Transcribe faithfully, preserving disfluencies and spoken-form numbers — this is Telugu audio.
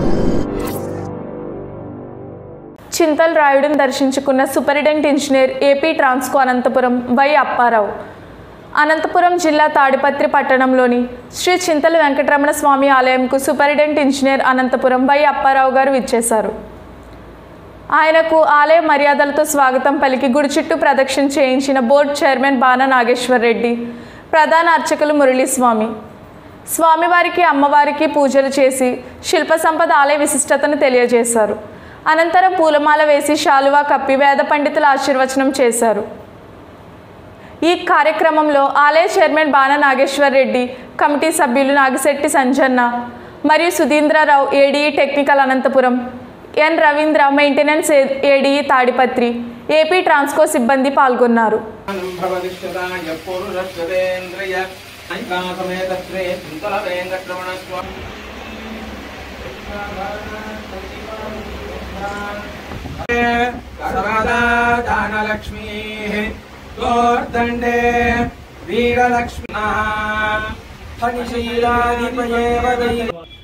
చింతల్ రాయుడును దర్శించుకున్న superintendent engineer AP Transco Anantapuram Y Apparao Anantapuram జిల్లా తాడిపత్రి పట్టణంలోని శ్రీ చింతల వెంకటరమణ స్వామి ఆలయంకు superintendent engineer Anantapuram Y Apparao garu విచ్చేశారు. ఆయనకు ఆలయ మర్యాదలతో స్వాగతం పలికి గుడి చుట్టూ ప్రదక్షిణ చేయించిన బోర్డు చైర్మన్ బాణ నాగేశ్వర్ రెడ్డి, ప్రధాన అర్చకులు మురళీస్వామి స్వామివారికి అమ్మవారికి పూజలు చేసి శిల్ప సంపద ఆలయ విశిష్టతను తెలియజేశారు. అనంతరం పూలమాల వేసి శాలువా కప్పి వేద పండితుల ఆశీర్వచనం చేశారు. ఈ కార్యక్రమంలో ఆలయ చైర్మన్ బాణ నాగేశ్వర్ రెడ్డి, కమిటీ సభ్యులు నాగిశెట్టి సంజన్న మరియు Sudheendrarao, ADE technical Anantapuram, N Ravindra, maintenance ADE Tadipatri, AP Transco సిబ్బంది పాల్గొన్నారు. गोर्दंडे वीरलक्ष्मी फणिशीलाधिपये वदे